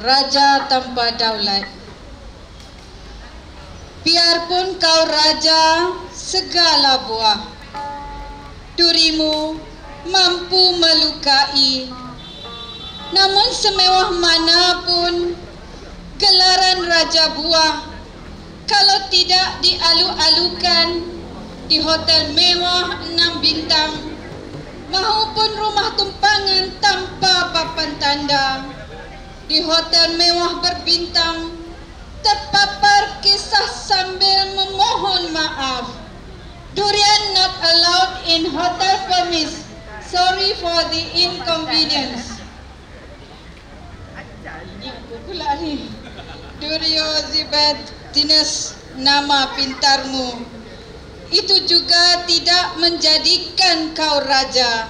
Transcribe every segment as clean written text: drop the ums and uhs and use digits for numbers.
raja tanpa daulat. Biarpun kau raja segala buah, durimu mampu melukai. Namun semewah manapun gelaran raja buah, kalau tidak dialu-alukan di hotel mewah 6 bintang maupun rumah tumpangan tanpa papan tanda, di hotel mewah berbintang terpapar kisah sambil memohon maaf. Durian not allowed in hotel premise. Sorry for the inconvenience. Ini apa pula ni? Duryodhibadinus, nama pintarmu itu juga tidak menjadikan kau raja.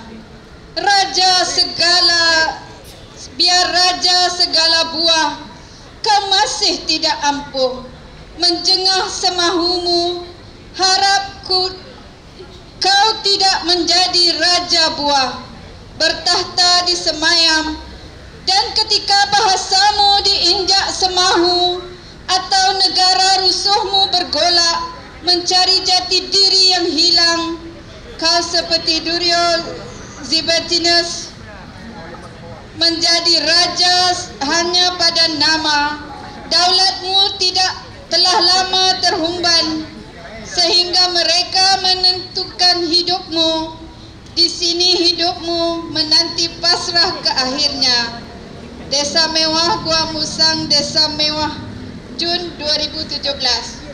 Biar raja segala buah, kau masih tidak ampuh menjengah semahumu. Harapku kau tidak menjadi raja buah, bertahta di semayam, dan ketika bahasamu diinjak semahu atau negara rusuhmu bergolak mencari jati diri yang hilang, kau seperti Duryodhibadinus menjadi raja hanya pada nama. Daulatmu telah lama terhumban sehingga mereka menentukan hidupmu. Di sini hidupmu menanti pasrah ke akhirnya. Desa Mewah, Gua Musang, Desa Mewah, Jun 2017.